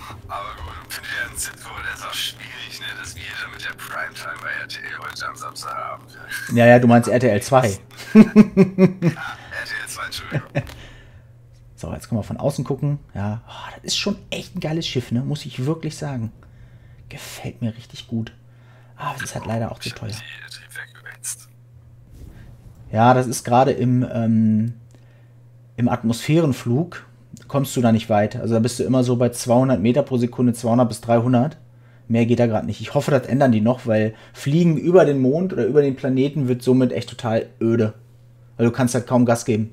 Aber gut, für den Sitcom, der ist auch schwierig, ne, dass wir da mit der Primetime bei RTL heute am Samstag haben. Ja, ja, du meinst RTL 2. Ah, RTL 2, Entschuldigung. So, jetzt können wir von außen gucken. Ja, oh, das ist schon echt ein geiles Schiff, ne? Muss ich wirklich sagen. Gefällt mir richtig gut. Aber es ist halt leider auch zu Ich hab teuer. die Triebwerke gewetzt. Ja, das ist gerade im Atmosphärenflug, kommst du da nicht weit. Also da bist du immer so bei 200 Meter pro Sekunde, 200 bis 300. Mehr geht da gerade nicht. Ich hoffe, das ändern die noch, weil Fliegen über den Mond oder über den Planeten wird somit echt total öde. Weil du kannst halt kaum Gas geben.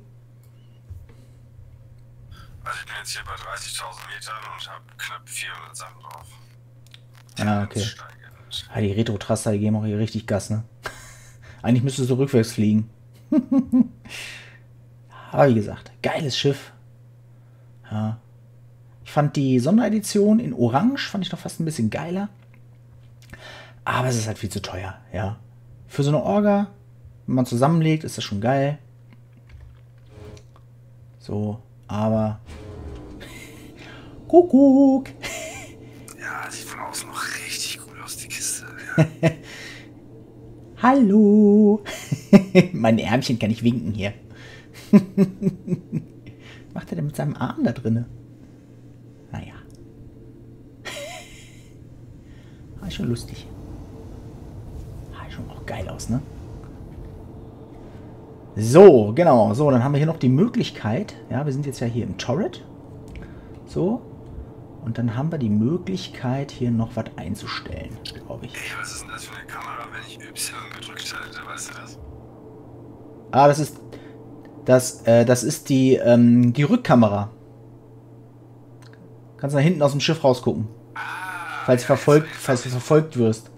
Also ich bin jetzt hier bei 30.000 Metern und habe knapp 400 Sachen drauf. Ah, okay. Steigend. Ja, die Retro-Traster, die geben auch hier richtig Gas, ne? Eigentlich müsstest du rückwärts fliegen. Aber wie gesagt, geiles Schiff. Ja. Ich fand die Sonderedition in Orange, fand ich noch fast ein bisschen geiler. Aber es ist halt viel zu teuer, ja. Für so eine Orga, wenn man zusammenlegt, ist das schon geil. So, aber... Kuckuck! Ja, sieht von außen noch richtig cool aus, die Kiste. Ja. Hallo! Mein Ärmchen kann ich winken hier. Was macht er denn mit seinem Arm da drinne? Naja. War schon lustig. Sah schon auch geil aus, ne? So, genau. So, dann haben wir hier noch die Möglichkeit. Ja, wir sind jetzt ja hier im Turret. So. Und dann haben wir die Möglichkeit, hier noch was einzustellen, glaube ich. Ey, was ist denn das für eine Kamera, wenn ich Y gedrückt halte? Weißt du das? Ah, das ist die Rückkamera. Kannst nach hinten aus dem Schiff rausgucken. Falls du verfolgt wirst.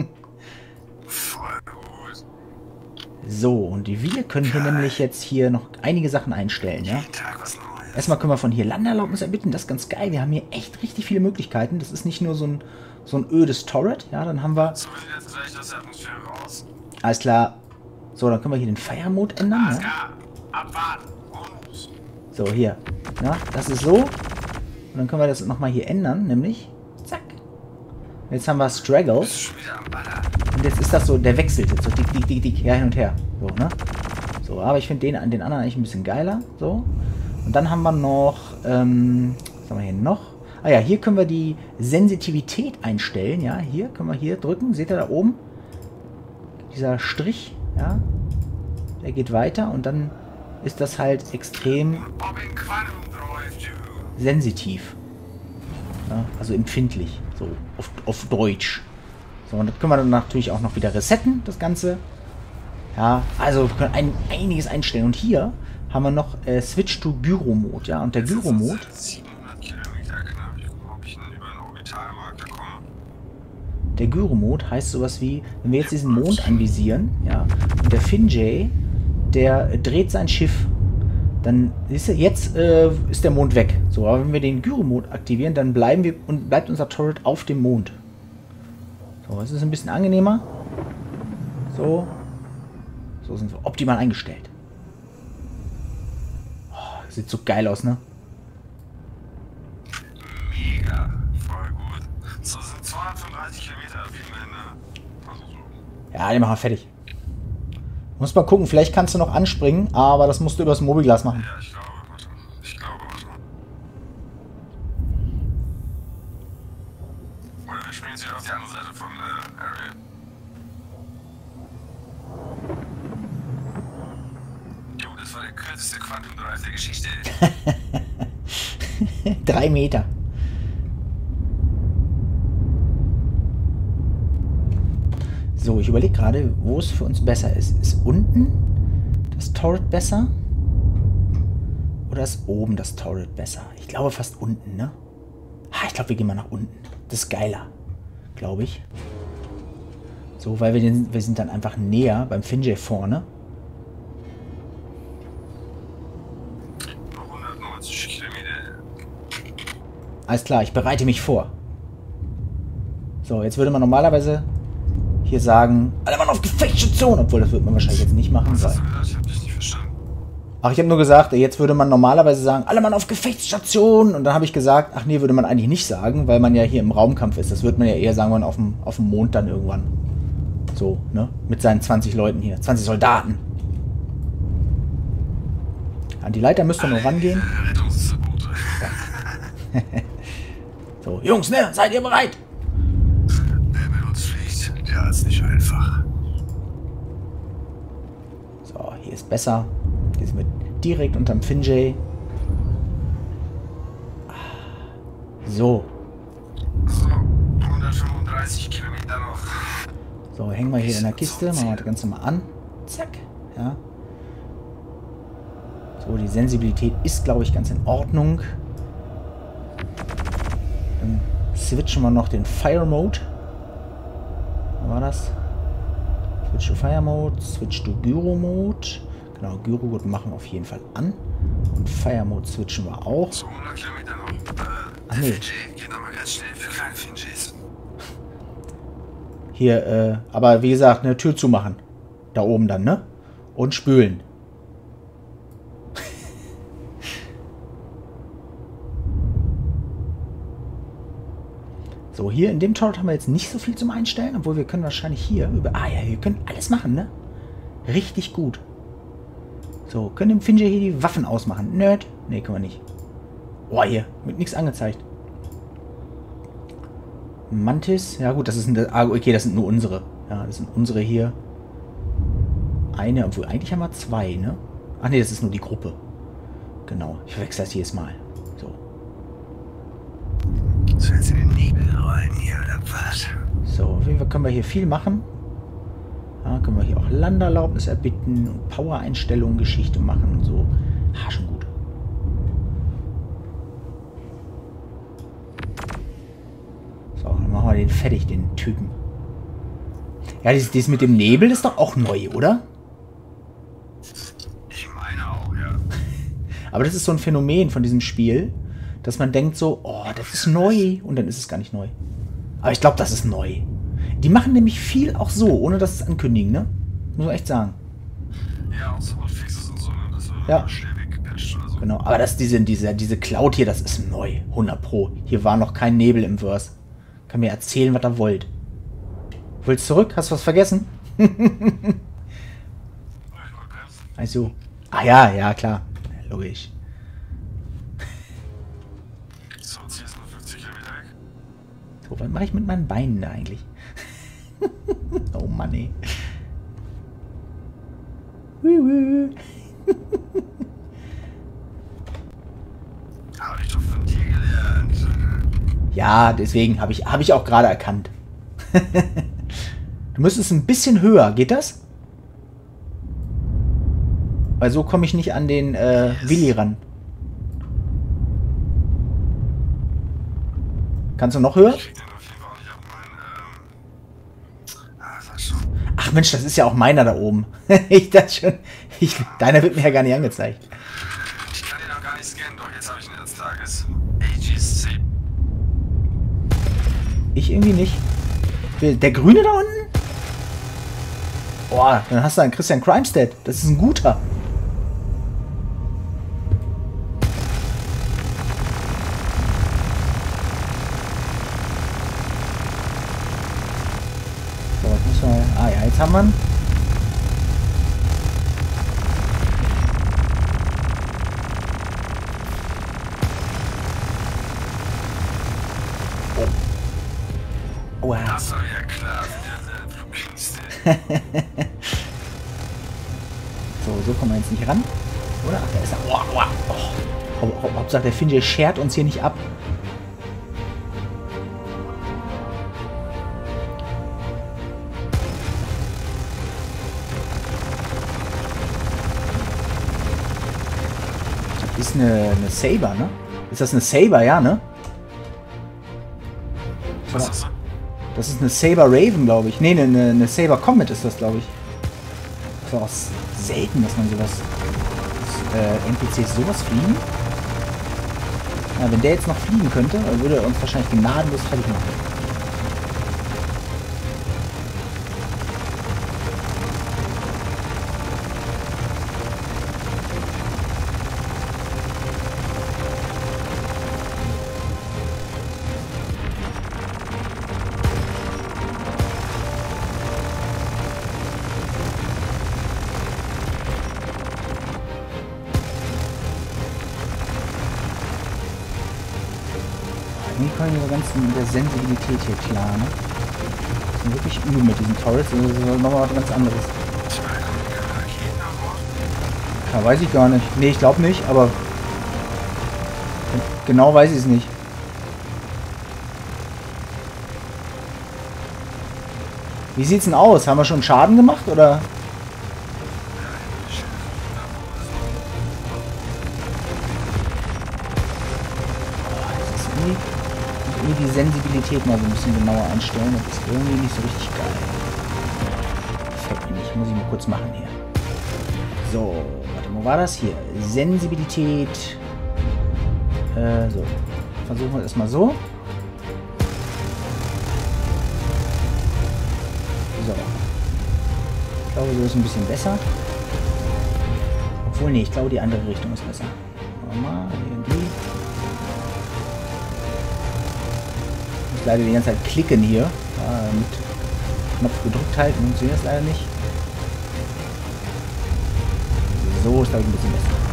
Voll gut. So, und wir können hier nämlich jetzt hier noch einige Sachen einstellen, ja. Jeden Tag was Neues. Erstmal können wir von hier Landeerlaubnis erbitten, das ist ganz geil. Wir haben hier echt richtig viele Möglichkeiten. Das ist nicht nur so ein ödes Turret, ja, dann haben wir... So, wir sind jetzt gleich aus der Atmosphäre raus. Alles klar. So, dann können wir hier den Fire-Mode ändern, Alles ja. klar. Abwarten. Und So, hier. Ja, das ist so. Und dann können wir das nochmal hier ändern, nämlich... Zack. Jetzt haben wir Straggle. bist du schon wieder am Baller. Und jetzt ist das so, der wechselt jetzt so dick, dick, dick, dick, ja, hin und her. So, ne? So, aber ich finde den anderen eigentlich ein bisschen geiler. So. Und dann haben wir noch, was haben wir hier noch? Ah ja, hier können wir die Sensitivität einstellen. Ja, hier können wir hier drücken. Seht ihr da oben? Dieser Strich, ja. Der geht weiter und dann ist das halt extrem Ob in Quantum läuft, du. sensitiv. Ja, also empfindlich. So, auf Deutsch. So, und das können wir dann natürlich auch noch wieder resetten, das Ganze. Ja, also wir können einiges einstellen. Und hier haben wir noch Switch to Gyro-Mode. Ja, und der Gyro-Mode, 700 Kilometer knapp. Ich gucke, ob ich über einen Orbitalmarker komme. der Gyro-Mode heißt sowas wie, wenn wir jetzt diesen Mond anvisieren, ja, und der Finjay, der dreht sein Schiff, dann siehst du, jetzt ist der Mond weg. So, aber wenn wir den Gyro-Mode aktivieren, dann bleibt unser Turret auf dem Mond. So, es ist ein bisschen angenehmer. So sind wir optimal eingestellt. Oh, sieht so geil aus, ne? Mega. Voll gut. So sind 235 Kilometer auf jeden Fall. Also so. Ja, den machen wir fertig. Muss mal gucken, vielleicht kannst du noch anspringen, aber das musst du übers Mobilglas machen. Ja, ich glaube, warte. Oder wir spielen jetzt wieder auf die andere Seite von Area. Jo, das war der kürzeste Quantum Drive der Geschichte. 3 Meter. So, ich überlege gerade, wo es für uns besser ist. Ist unten das Turret besser? Oder ist oben das Turret besser? Ich glaube fast unten, ne? Ah, ich glaube, wir gehen mal nach unten. Das ist geiler, glaube ich. So, weil wir sind dann einfach näher beim Finjay vorne. Noch 190 Kilometer. Alles klar, ich bereite mich vor. So, jetzt würde man normalerweise hier sagen, alle Mann auf Gefechtsstation, obwohl das wird man wahrscheinlich jetzt nicht machen, Was weil hast du gesagt? Ich hab dich nicht verstanden. Ach, ich habe nur gesagt, jetzt würde man normalerweise sagen, alle Mann auf Gefechtsstation. Und dann habe ich gesagt, ach nee, würde man eigentlich nicht sagen, weil man ja hier im Raumkampf ist. Das würde man ja eher sagen, wenn man auf dem Mond dann irgendwann. So, ne? Mit seinen 20 Leuten hier. 20 Soldaten. An die Leiter müsst ihr nur rangehen. Rettungsboote. So, Jungs, ne? Seid ihr bereit? Wer mit uns fliegt, der ist nicht einfach. So, hier ist besser. Hier sind wir direkt unterm Finjay. So. So, 135 Kilometer noch. So, hängen wir hier in der Kiste. Machen wir das Ganze mal an. Zack. Ja. So, die Sensibilität ist, glaube ich, ganz in Ordnung. Dann switchen wir noch den Fire Mode. Wo war das? Switch to Fire Mode, Switch to Gyro Mode. Genau, Gyro Mode machen wir auf jeden Fall an. Und Fire Mode switchen wir auch. So, 100 Kilometer noch. Ach nee. Geht nochmal ganz schnell für kleine Finjays. Hier, aber wie gesagt, eine Tür zumachen. Da oben dann, ne? Und spülen. So, hier in dem Turret haben wir jetzt nicht so viel zum Einstellen, obwohl wir können wahrscheinlich hier über... Ah ja, wir können alles machen, ne? Richtig gut. So, können dem Finjay hier die Waffen ausmachen. Nerd. Ne, können wir nicht. Boah, hier. Wird nichts angezeigt. Mantis. Ja gut, das ist ein... Ah, okay, das sind nur unsere. Ja, das sind unsere hier. Eine, obwohl eigentlich haben wir zwei, ne? Ach ne, das ist nur die Gruppe. Genau. Ich verwechsel das jedes Mal. So. So, jetzt in den Nebel rollen hier, oder was? So, auf jeden Fall können wir hier viel machen. Ja, können wir hier auch Landerlaubnis erbitten und Power-Einstellungen, Geschichte machen und so. Ah, schon gut. So, dann machen wir den fertig, den Typen. Ja, dieses mit dem Nebel ist doch auch neu, oder? Ich meine auch, ja. Aber das ist so ein Phänomen von diesem Spiel, dass man denkt so, oh, das ist neu. Und dann ist es gar nicht neu. Aber ich glaube, das ist neu. Die machen nämlich viel auch so, ohne dass es ankündigen, ne? Muss man echt sagen. Ja, auch so Fixes und so, ne? Das wird Ja. schnell weggepatcht oder so. Genau, aber diese Cloud hier, das ist neu. 100 Pro. Hier war noch kein Nebel im Verse. Kann mir erzählen, was ihr wollt. Willst du zurück? Hast du was vergessen? Ich wollte bremsen. Also. Ah ja, ja, klar. Logisch. So, Ziel ist nur 50 Kilometer weg. So, was mache ich mit meinen Beinen da eigentlich? Oh Mann, ey. Habe ich doch von dir gelernt. Ja, deswegen habe ich auch gerade erkannt. Du müsstest ein bisschen höher. Geht das? Weil so komme ich nicht an den Willi ran. Kannst du noch höher? Ich krieg den auf jeden Fall auch nicht auf meinen, sag schon. Ach Mensch, das ist ja auch meiner da oben. Ich dachte schon, deiner wird mir ja gar nicht angezeigt. Ich kann den noch gar nicht scannen, doch jetzt habe ich ihn als Tages. AGC. Ich irgendwie nicht. Der Grüne da unten? Boah, dann hast du einen Christian Crimestead. Das ist ein guter. So, jetzt müssen wir... Ah ja, jetzt haben wir ihn. Oh. Wow. Das war ja klar, der Flugkiste. So kommen wir jetzt nicht ran. Oder? Ach, der ist da. Oh. Hauptsache der Finjay schert uns hier nicht ab. Das ist eine Saber, ne? Ist das eine Saber, ja, ne? Was ist das? Das ist eine Saber Raven, glaube ich. Ne, eine Saber Comet ist das, glaube ich. Das ist auch selten, dass man sowas... Dass NPCs sowas fliegen. Ja, wenn der jetzt noch fliegen könnte, dann würde er uns wahrscheinlich gnadenlos fertig machen. Irgendwie kommen wir ganz mit der Sensibilität hier klar, ne? Das ist wirklich übel mit diesen Turrets, das ist nochmal was ganz anderes. Ja, weiß ich gar nicht. Nee, ich glaube nicht, aber genau weiß ich es nicht. Wie sieht's denn aus? Haben wir schon Schaden gemacht, oder? Die Sensibilität mal so ein bisschen genauer einstellen. Das ist irgendwie nicht so richtig geil. Gefällt mir nicht. Muss ich mal kurz machen hier. So, warte, wo war das hier? Sensibilität. So. Versuchen wir es erstmal so. So. Ich glaube, so ist ein bisschen besser. Obwohl, nee, ich glaube, die andere Richtung ist besser. Mal irgendwie. Ich muss leider die ganze Zeit klicken hier. Mit Knopf gedrückt halten funktioniert das leider nicht. So ist, glaube ich, ein bisschen besser.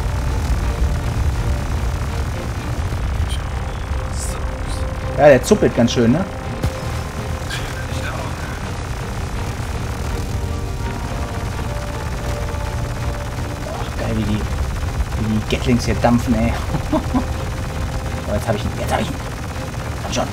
Ja, der zuppelt ganz schön, ne? Ach, geil, wie die Gatlings hier dampfen, ey. Oh, jetzt habe ich ihn. Jetzt habe ich ihn. Komm schon.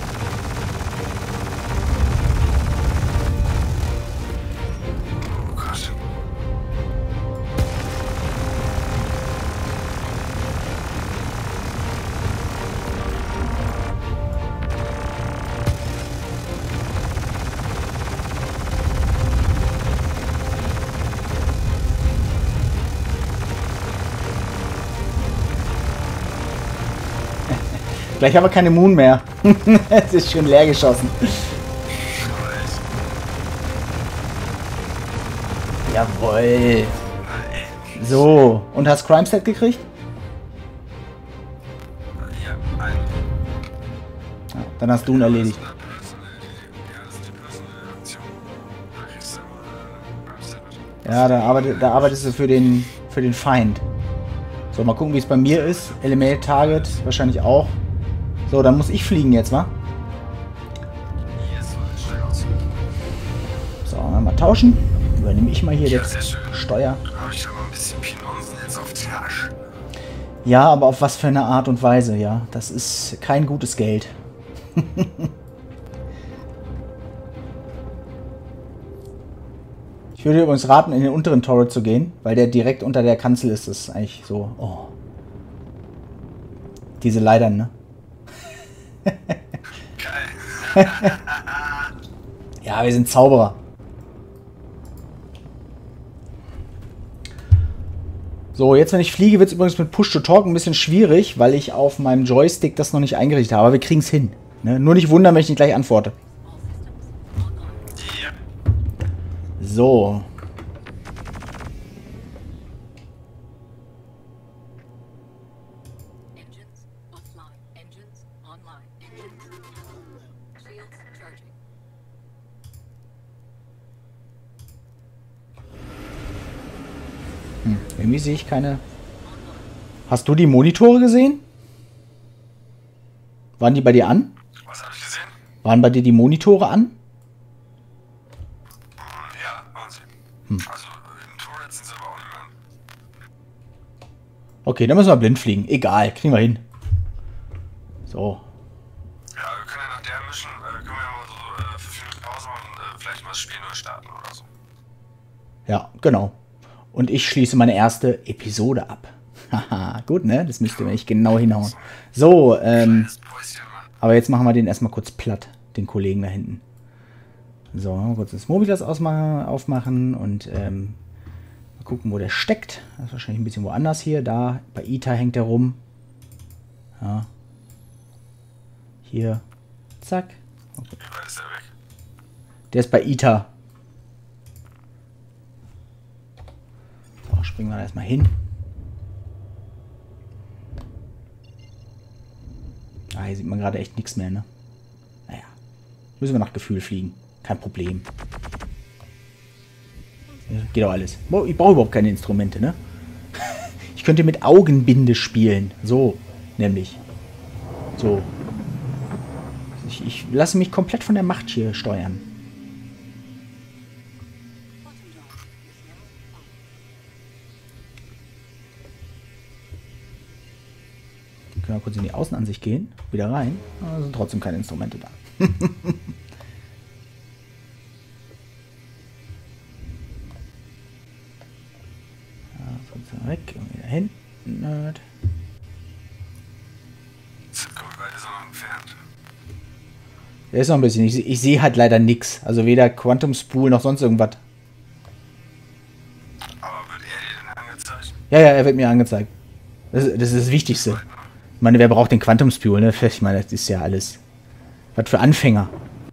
Gleich haben wir keine Moon mehr. Es ist schon leer geschossen. Jawohl. So. Und hast Crime Set gekriegt? Ja, dann hast du ihn erledigt. Ja, da arbeitest du für den Feind. So, mal gucken, wie es bei mir ist. Eliminate Target wahrscheinlich auch. So, dann muss ich fliegen jetzt, wa? So, mal tauschen. Übernehme ich mal hier das Steuer. Ja, aber auf was für eine Art und Weise, ja. Das ist kein gutes Geld. Ich würde übrigens raten, in den unteren Turret zu gehen, weil der direkt unter der Kanzel ist. Das ist eigentlich so... Oh. Diese Leitern, ne? Geil. Ja, wir sind Zauberer. So, jetzt wenn ich fliege, wird es übrigens mit Push-to-Talk ein bisschen schwierig, weil ich auf meinem Joystick das noch nicht eingerichtet habe. Aber wir kriegen es hin. Ne? Nur nicht wundern, wenn ich nicht gleich antworte. So. Irgendwie sehe ich keine... Hast du die Monitore gesehen? Waren die bei dir an? Was habe ich gesehen? Waren bei dir die Monitore an? Ja, waren sie. Also im Turret sind sie aber auch nicht mehr an. Okay, dann müssen wir blind fliegen. Egal, kriegen wir hin. So. Ja, wir können ja nach der Mission, können wir ja mal so 5 Minuten Pause machen und vielleicht mal das Spiel neu starten oder so. Ja, genau. Und ich schließe meine erste Episode ab. Haha, gut, ne? Das müsste mir nicht genau hinhauen. So, aber jetzt machen wir den erstmal kurz platt, den Kollegen da hinten. So, mal kurz das Mobilas aufmachen und mal gucken, wo der steckt. Das ist wahrscheinlich ein bisschen woanders hier. Da, bei ITA hängt der rum. Ja. Hier. Zack. Okay. Wie weit ist der weg? Der ist bei ITA. So, springen wir da erstmal hin. Ah, hier sieht man gerade echt nichts mehr, ne? Naja. Müssen wir nach Gefühl fliegen. Kein Problem. Ja, geht auch alles. Ich brauche überhaupt keine Instrumente, ne? Ich könnte mit Augenbinde spielen. So, nämlich. So. Ich lasse mich komplett von der Macht hier steuern. Können wir kurz in die Außenansicht gehen, wieder rein. Aber sind trotzdem keine Instrumente da. Weg und wieder hin. Nerd. Der ist noch ein bisschen. Ich sehe halt leider nichts. Also weder Quantum Spool noch sonst irgendwas. Aber wird er dir denn angezeigt? Ja, er wird mir angezeigt. Das ist das Wichtigste. Ich meine, wer braucht den Quantum Spool, ne? Ich meine, das ist ja alles. Was für Anfänger.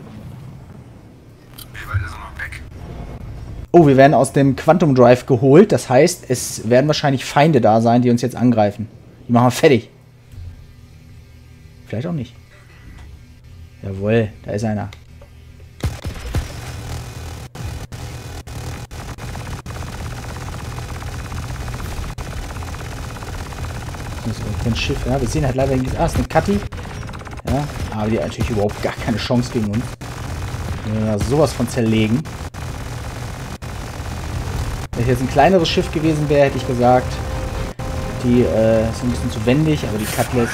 Wie weit ist er noch weg? Oh, wir werden aus dem Quantum Drive geholt. Das heißt, es werden wahrscheinlich Feinde da sein, die uns jetzt angreifen. Die machen wir fertig. Vielleicht auch nicht. Jawohl, da ist einer. Das ist ein Schiff, ja. Wir sehen halt leider nicht. Ah, ist eine Cutty. Ja, aber die hat natürlich überhaupt gar keine Chance gegen uns. Ja, sowas von zerlegen. Wenn jetzt ein kleineres Schiff gewesen wäre, hätte ich gesagt, die ist ein bisschen zu wendig, aber die Cutlass.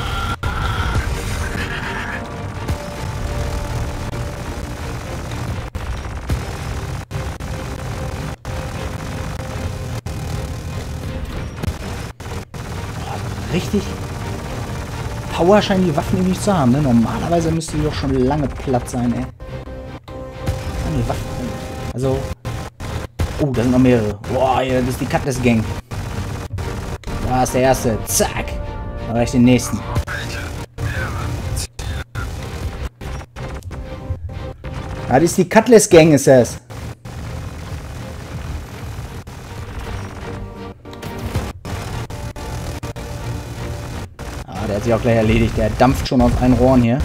Richtig Power scheinen die Waffen irgendwie nicht zu haben, ne? Normalerweise müsste die doch schon lange platt sein, ey. Die Waffen. Also. Oh, da sind noch mehrere. Boah, hier, das ist die Cutlass Gang. Da ist der erste. Zack. Da war ich den nächsten. Ja, das ist die Cutlass Gang, ist das. Der hat sich auch gleich erledigt. Der dampft schon aus allen Rohren hier.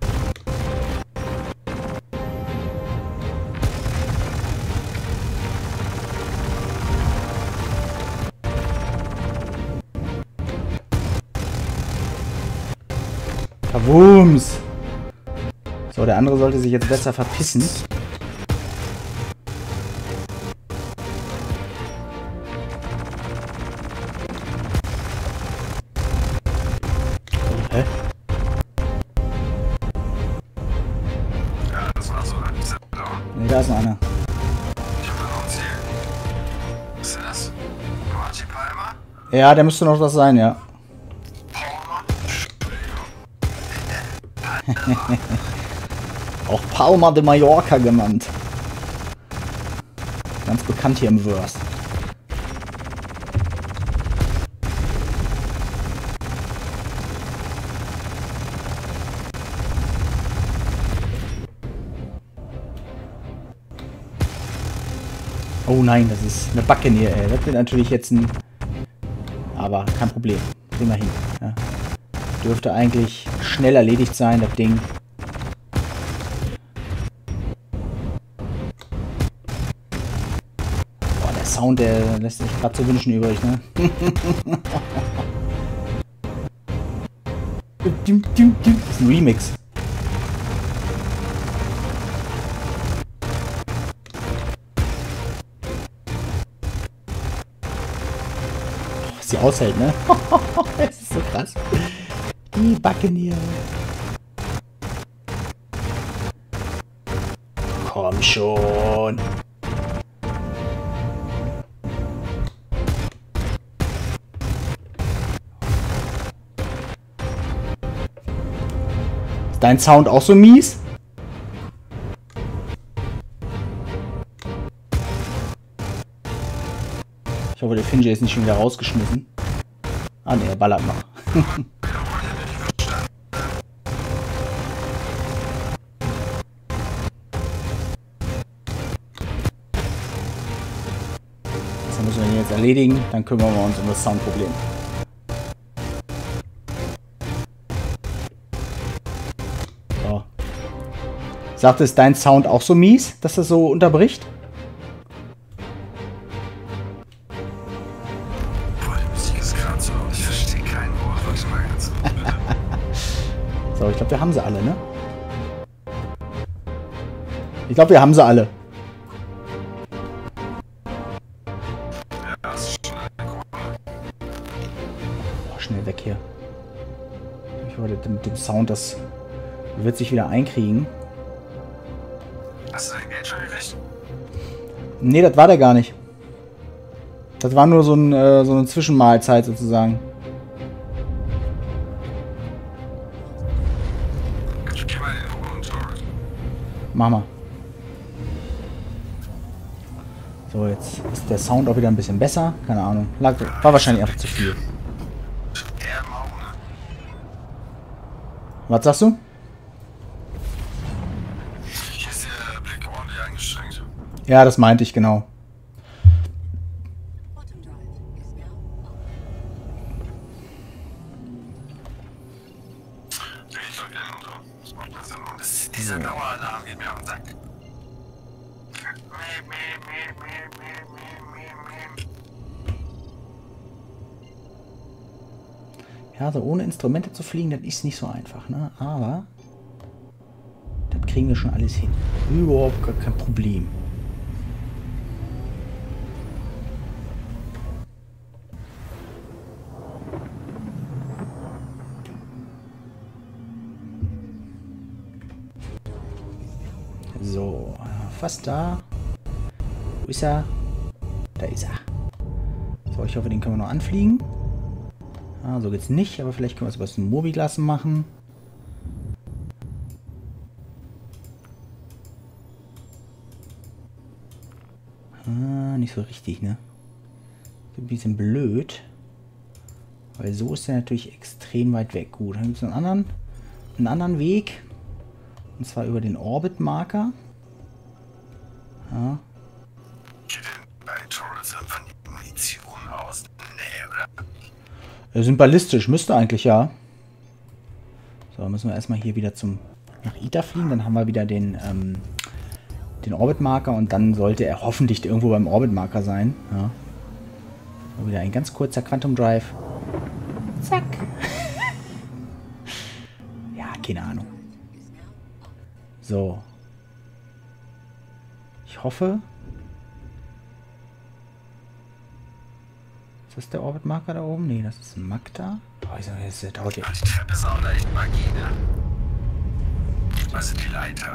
Kabooms! So, der andere sollte sich jetzt besser verpissen. Hä? Ja, das war so ein Zipper. Ne, da ist noch einer. Ich hab noch ein Ziel. Ist das? Marty Palmer? Ja, der müsste noch das sein, ja. Palmer? Auch Palma de Mallorca genannt. Ganz bekannt hier im Verse. Oh nein, das ist eine Buccaneer, ey. Das wird natürlich jetzt ein... Aber kein Problem. Kriegen wir hin. Ja. Dürfte eigentlich schnell erledigt sein, das Ding. Boah, der Sound, der lässt sich gerade zu wünschen übrig, ne? Das ist ein Remix. Was sie aushält, ne? Das ist so krass. Die Buccaneer. Komm schon. Ist dein Sound auch so mies? Ich hoffe, der Finja ist nicht schon wieder rausgeschmissen. Ah ne, er ballert noch. Das müssen wir ihn jetzt erledigen, dann kümmern wir uns um das Soundproblem. So. Sagt es dein Sound auch so mies, dass das so unterbricht? Boah, die Musik ist gerade so. Ich verstehe kein Wort. Warte mal ganz kurz, bitte. So, ich glaube, wir haben sie alle, ne? Ich glaube, wir haben sie alle. Ja, das ist schon eine Kurve. Boah, schnell weg hier. Ich wollte mit dem Sound, das wird sich wieder einkriegen. Hast du dein Geld schon gekriegt? Nee, das war der gar nicht. Das war nur so eine Zwischenmahlzeit sozusagen. Ich geh mal in den oberen Turret. Mach mal. So, jetzt ist der Sound auch wieder ein bisschen besser. Keine Ahnung. War wahrscheinlich einfach zu viel. Er im Auge, ne? Was sagst du? Hier ist der Blick ordentlich eingeschränkt. Ja, das meinte ich genau. Ich drück den runter. Das macht mehr Sinn. Und dieser Daueralarm geht mir auf den Sack. Ja, so ohne Instrumente zu fliegen, das ist nicht so einfach, ne? Aber das kriegen wir schon alles hin. Überhaupt gar kein Problem. So, fast da. Wo ist er? Da ist er. So, ich hoffe, den können wir noch anfliegen. Ah, so geht's nicht, aber vielleicht können wir es über das Mobiglas machen. Ah, nicht so richtig, ne? Ein bisschen blöd. Weil so ist er natürlich extrem weit weg. Gut, dann gibt es einen anderen Weg. Und zwar über den Orbit-Marker. Ja. Geht denn bei Turrets einfach die Munition aus? Nee, oder? Sind ballistisch, müsste eigentlich, ja. So, müssen wir erstmal hier wieder nach Ita fliegen. Dann haben wir wieder den Orbit-Marker und dann sollte er hoffentlich irgendwo beim Orbit-Marker sein. Ja. So, wieder ein ganz kurzer Quantum Drive. Zack. Ja, keine Ahnung. So. Ich hoffe. Ist das der Orbit-Marker da oben? Nee, das ist ein Magda. Oh, das dauert ja. Die Treppe ist auch leicht Magie, ne? Was sind die Leiter?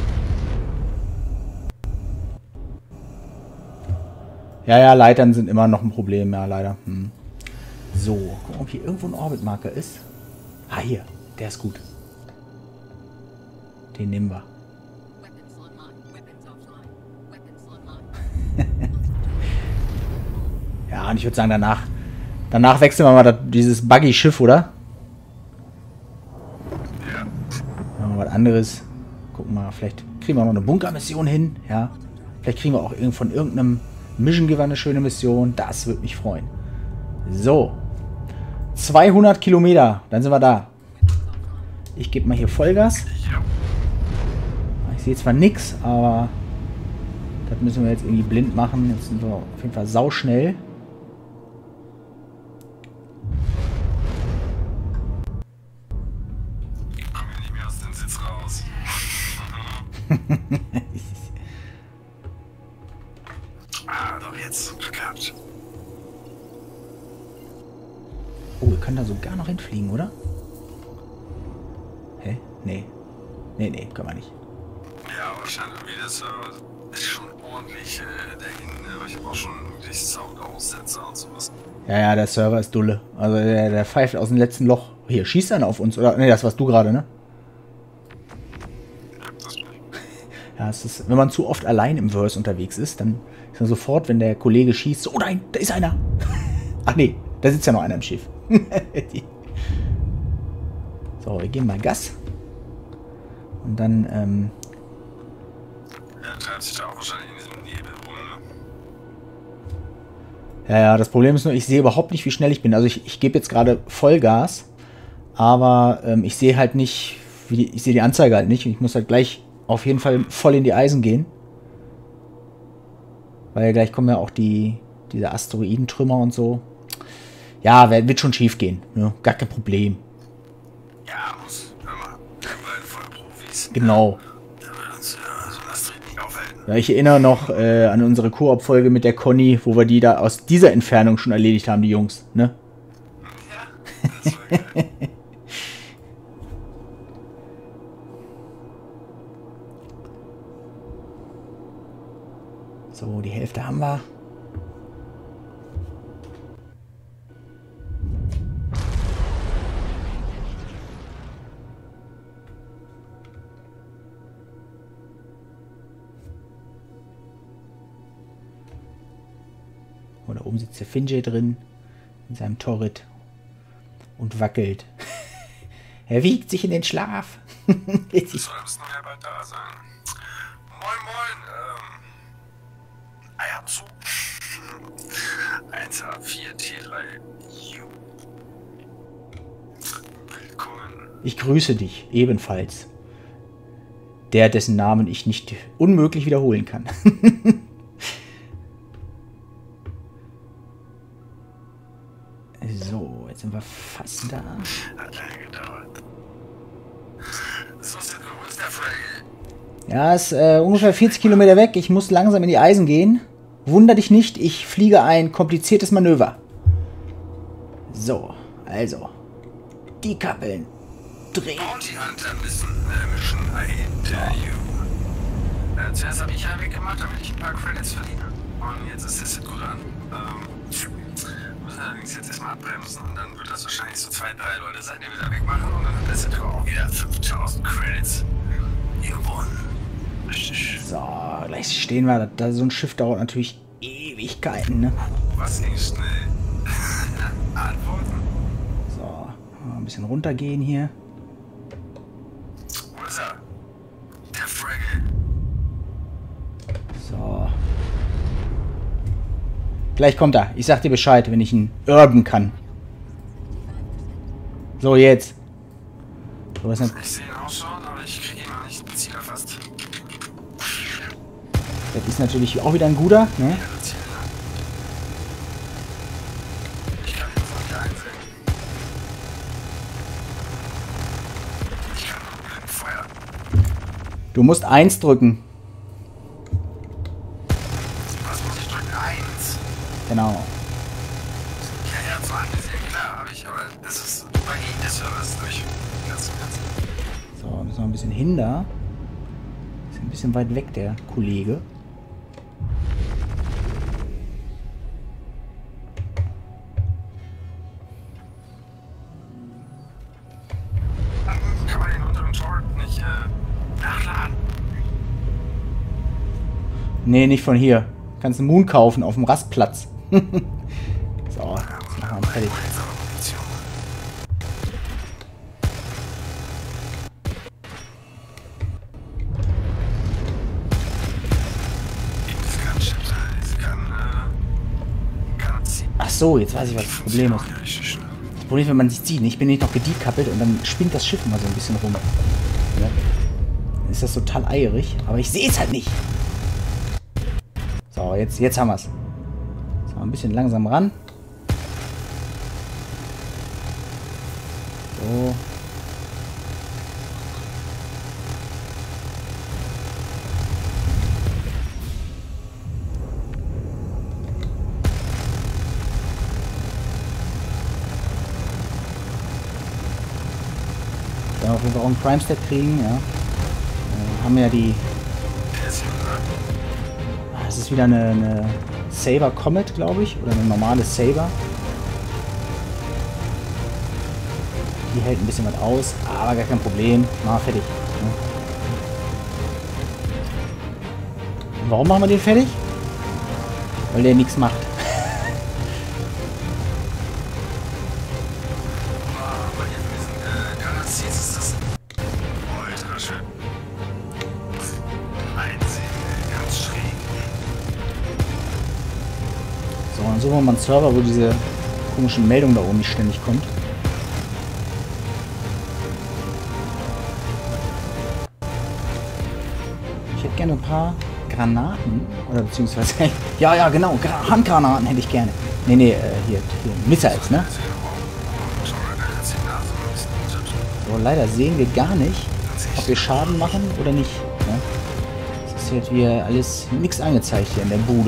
Ja, Leitern sind immer noch ein Problem, ja, leider. So, gucken, ob hier irgendwo ein Orbit-Marker ist. Ah, hier. Der ist gut. Den nehmen wir. Ja, und ich würde sagen, danach wechseln wir mal dieses Buggy-Schiff, oder? Ja. Ja, was anderes. Gucken wir mal, vielleicht kriegen wir auch noch eine Bunkermission hin. Ja. Vielleicht kriegen wir auch von irgendeinem Mission Giver eine schöne Mission. Das würde mich freuen. So. 200 Kilometer. Dann sind wir da. Ich gebe mal hier Vollgas. Ja. Ich sehe zwar nichts, aber das müssen wir jetzt irgendwie blind machen. Jetzt sind wir auf jeden Fall sauschnell. Kommen wir nicht mehr aus dem Sitz raus. Doch jetzt. Glück gehabt. Oh, wir können da sogar noch hinfliegen, oder? Hä? Nee. Nee, können wir nicht. Ja, wahrscheinlich wie das ist schon ordentlich dahin. Aber ich habe auch schon wirklich Soundaussetzer und sowas. Ja, der Server ist dulle. Also der pfeift aus dem letzten Loch. Hier, schießt einer auf uns, oder? Nee, das warst du gerade, ne? Ja, das nicht. Ja, es ist, wenn man zu oft allein im Verse unterwegs ist, dann ist man sofort, wenn der Kollege schießt, so, oh nein, da ist einer. Ach nee, da sitzt ja noch einer im Schiff. So, wir geben mal Gas. Und dann, Er treibt sich da auch wahrscheinlich in diesem Nebel rum, ne? ja, das Problem ist nur, ich sehe überhaupt nicht, wie schnell ich bin. Also ich gebe jetzt gerade Vollgas, aber ich sehe halt nicht, ich sehe die Anzeige halt nicht. Und ich muss halt gleich auf jeden Fall voll in die Eisen gehen. Weil gleich kommen ja auch diese Asteroidentrümmer und so. Ja, wird schon schief gehen. Ne? Gar kein Problem. Ja, muss. Hör mal, wir beide voll Profis. Genau. Da wird uns so ein Asteroid Ja, ich erinnere noch an unsere Koop-Folge mit der Conny, wo wir die da aus dieser Entfernung schon erledigt haben, die Jungs, ne? Ja, das war geil. So, die Hälfte haben wir. Oh, da oben sitzt der Finjay drin, in seinem Torrit und wackelt. Er wiegt sich in den Schlaf. So, da müssen wir ja bald da sein. Moin, moin, Eierzug. 1H4 T3U. Willkommen. Ich grüße dich ebenfalls. Der, dessen Namen ich nicht unmöglich wiederholen kann. So, jetzt sind wir fast da. Hat lange gedauert. So, wo ist der Fraggle? Ja, ist ungefähr 40 Kilometer weg. Ich muss langsam in die Eisen gehen. Wunder dich nicht, ich fliege ein kompliziertes Manöver. So, also. Die Kappeln. Drehen. Bounty Hunter Mission Interview. Zuerst habe ich einen Weg gemacht, damit ich ein paar Credits verdiene. Und jetzt ist das gut an. Müssen allerdings jetzt erstmal abbremsen und dann wird das wahrscheinlich so 2, 3 Leute sein, die wieder wegmachen und dann hat das auch wieder 5000 Credits gewonnen. Richtig. So, gleich stehen wir. Da so ein Schiff dauert natürlich Ewigkeiten, ne? Was ging schnell? Antworten. So, mal ein bisschen runtergehen hier. Wo ist er? Der Fraggle. So. Gleich kommt er. Ich sag dir Bescheid, wenn ich ihn urban kann. So, jetzt. So, was ist denn? Ich sehe ihn ausschauen, aber ich kriege ihn noch nicht ins Ziel erfasst. Das ist natürlich auch wieder ein guter, ne? Ich kann ihn von hier einsehen. Ich kann noch blind feuern. Du musst 1 drücken. Was muss ich drücken? 1. Genau. Ja, zwar ist ja klar, habe ich, aber das ist bei ihm der Server ist durch. Ganz. So, müssen wir ein bisschen hin da. Ist ein bisschen weit weg, der Kollege. Kann man den unteren Tor nicht nachladen? Nee, nicht von hier. Kannst einen Moon kaufen auf dem Rastplatz. So, jetzt machen wir ihn fertig. Ach so, jetzt weiß ich, was das Problem ist. Das Problem ist, wenn man sich sieht, ich bin nicht noch gedekappelt und dann spinnt das Schiff immer so ein bisschen rum. Ja. Dann ist das total eierig, aber ich sehe es halt nicht. So, jetzt haben wir es. So, ein bisschen langsam ran. So. Dann auf jeden Fall auch einen Crime Stat kriegen, ja. Haben ja die. Das ist wieder eine Saber Comet, glaube ich. Oder eine normale Saber. Die hält ein bisschen was aus, aber gar kein Problem. Mal fertig. Ja. Und warum machen wir den fertig? Weil der nichts macht. So, dann suchen wir mal einen Server, wo diese komische Meldung da oben nicht ständig kommt. Ich hätte gerne ein paar Granaten. Oder beziehungsweise... ja, genau. Handgranaten hätte ich gerne. Nee, hier Missiles, ne? So, leider sehen wir gar nicht, ob wir Schaden machen oder nicht. Ne? Das ist jetzt wieder alles nichts angezeigt hier in der Bude.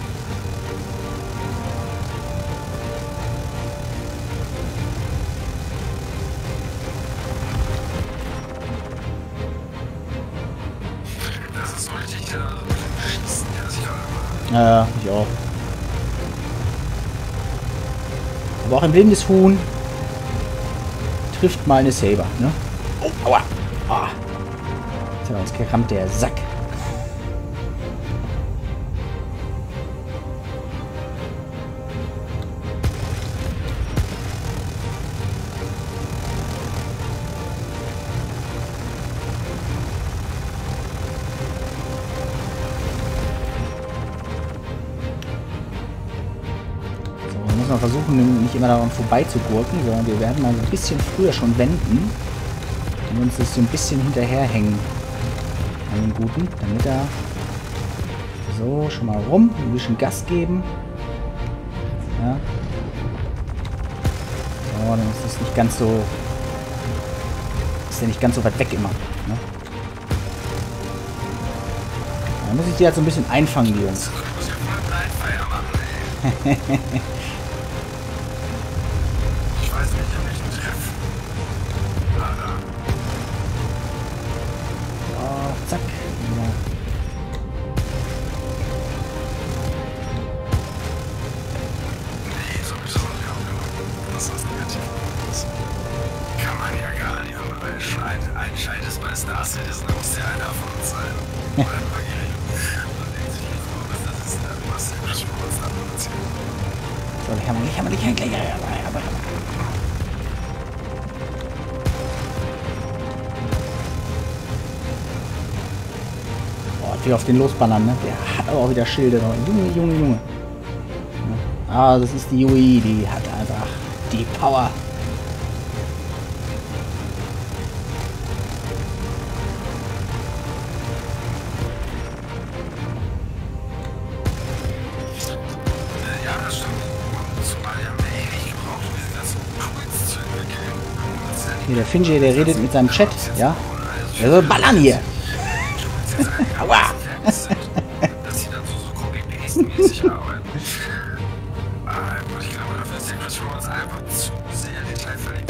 Das ist so richtig schießen, ja, das Ja, ich auch. Aber auch ein blindes Huhn trifft mal eine Saber, ne? Oh, aua! Ah. Jetzt hat er uns gerammt, der Sack. Muss man versuchen, nicht immer daran vorbei zu gurken, sondern wir werden mal ein bisschen früher schon wenden und uns das so ein bisschen hinterherhängen an den Guten, damit er so schon mal rum, ein bisschen Gas geben. Ja. So, dann ist das nicht ganz so, ist ja nicht ganz so weit weg immer. Ne? Dann muss ich die halt so ein bisschen einfangen, die Jungs. Zack. Ja. Nee, sowieso nicht auch. Das ist negativ. Das kann man ja gar nicht. Aber wenn ein Scheit ist bei Star Citizen, muss ja einer von uns sein. Oder ein Magier. Man denkt sich nicht so, das ist was der Sport abproduziert. So, ich habe nicht gleich. Wie auf den losballern, ne? Der hat aber auch wieder Schilde noch. Junge. Ah, das ist die Yui, die hat einfach die Power. Ja, das stimmt. Und zumal die haben wir ewig gebraucht, um diese ganzen Tools zu entwickeln. Hier, der Finjay, der redet mit seinem Chat, ja? Der soll ballern hier. Aua! Dass sie dann so Copy-Paste-mäßig arbeiten. Aber ich glaube, dafür ist der Chris Roberts einfach zu sehr detailverliebt.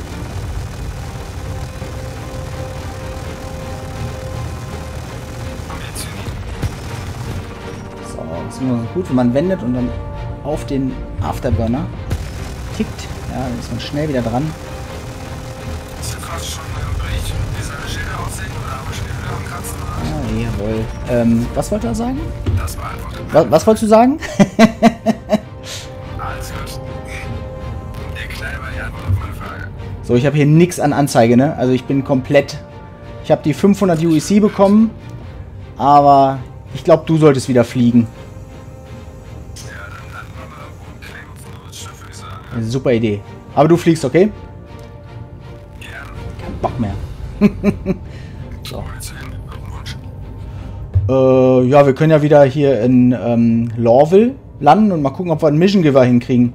So, das ist immer so gut, wenn man wendet und dann auf den Afterburner tickt. Ja, dann ist man schnell wieder dran. Ist ja fast schon ein Bericht, wie seine Schilder aussehen oder aber schon wieder am Kratzen. Ah, jawohl. Was wollte er sagen? Das war einfach. Was wolltest du sagen? Alles gut. Der Kleine war die Antwort auf meine Frage. So, ich habe hier nichts an Anzeige, ne? Also ich bin komplett... Ich habe die 500 UEC bekommen, aber ich glaube, du solltest wieder fliegen. Ja, dann landen wir mal irgendwo im Claim of Knowledge, würde ich sagen. Super Idee. Aber du fliegst, okay? Gerne. Kein Bock mehr. So. Wo willst du hin? Wunsch. Ja, wir können ja wieder hier in Lorville landen und mal gucken, ob wir einen Mission Giver hinkriegen.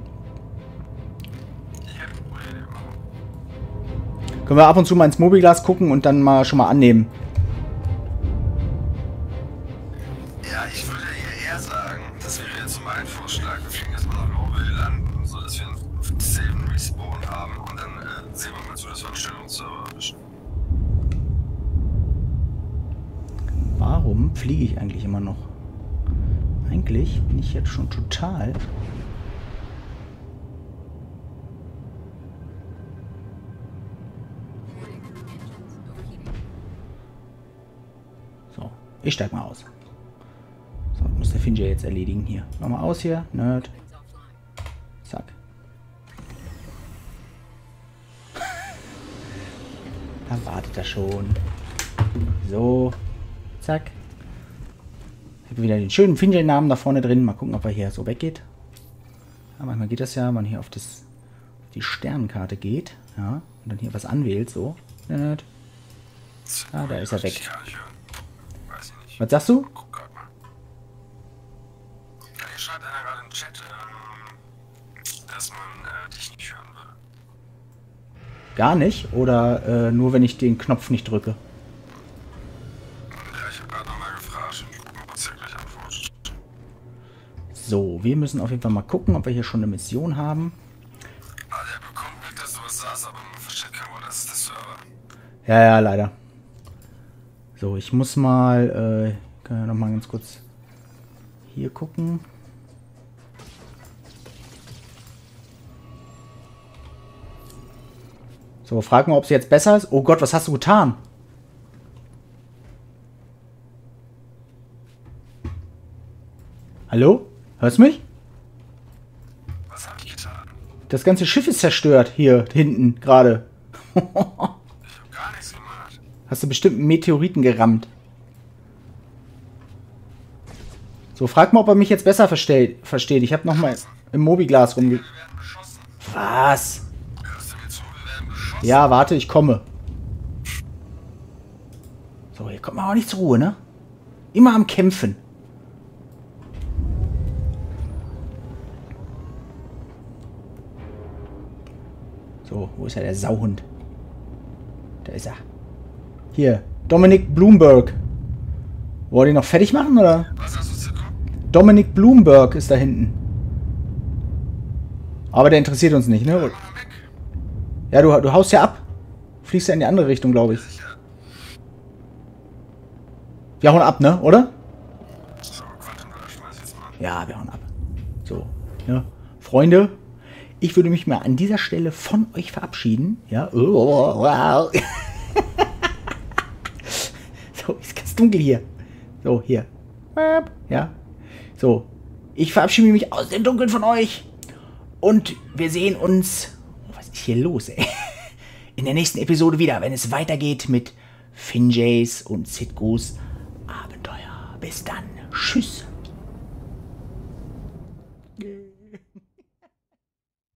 Können wir ab und zu mal ins Mobilglas gucken und dann mal schon mal annehmen. Ja, ich würde eher sagen, das wäre jetzt so mein Vorschlag. Wir fliegen erstmal nach Lorville landen, so dass wir einen safen Respawn haben und dann sehen wir mal zu, dass wir einen Stellungsserver erwischen. Warum fliege ich eigentlich immer noch? Eigentlich bin ich jetzt schon total... So, ich steig mal aus. So, muss der Finjay jetzt erledigen hier. Mach mal aus hier, Nerd. Zack. Da wartet er schon. So. Zack. Ich habe wieder den schönen Finjay-Namen da vorne drin. Mal gucken, ob er hier so weggeht. Ja, manchmal geht das ja, wenn man hier auf die Sternenkarte geht. Ja, und dann hier was anwählt, so. Nerd. Ah, da ist er weg. Was sagst du? Guck grad mal. Ja, hier schreibt einer gerade im Chat, dass man dich nicht hören würde. Gar nicht? Oder nur, wenn ich den Knopf nicht drücke? Ja, ich habe gerade nochmal gefragt. So, wir müssen auf jeden Fall mal gucken, ob wir hier schon eine Mission haben. Ah, der bekommt mit, dass sowas saß, aber man versteht kein Wort, das ist der Server. Ja, ja, leider. So, ich muss mal, kann ja noch mal ganz kurz hier gucken. So, frag mal, ob sie jetzt besser ist. Oh Gott, was hast du getan? Hallo? Hörst du mich? Was hab ich getan? Das ganze Schiff ist zerstört. Hier, hinten, gerade. Ich hab gar nichts gemacht. Hast du bestimmt einen Meteoriten gerammt. So, frag mal, ob er mich jetzt besser versteht. Ich habe nochmal im Mobiglas rumge... Wir werden beschossen. Was? Hörst du mir zu? Wir werden beschossen. Ja, warte, ich komme. So, hier kommt man auch nicht zur Ruhe, ne? Immer am Kämpfen. So, wo ist ja der Sauhund? Da ist er. Hier, Dominic Bloomberg. Wollt ihr noch fertig machen, oder? Was hast du zu gucken? Dominic Bloomberg ist da hinten. Aber der interessiert uns nicht, ne? Weg. Ja, du haust ja ab. Fliegst ja in die andere Richtung, glaube ich. Sicher. Wir hauen ab, ne? Oder? So, Quantum Rush, schmeiß jetzt mal. Ja, wir hauen ab. So, ja. Freunde, ich würde mich mal an dieser Stelle von euch verabschieden. Ja. So, ist ganz dunkel hier. So, hier. Ja. So. Ich verabschiede mich aus dem Dunkeln von euch. Und wir sehen uns... Oh, was ist hier los, ey? In der nächsten Episode wieder, wenn es weitergeht mit Finjays und Sitgos Abenteuer. Bis dann. Tschüss.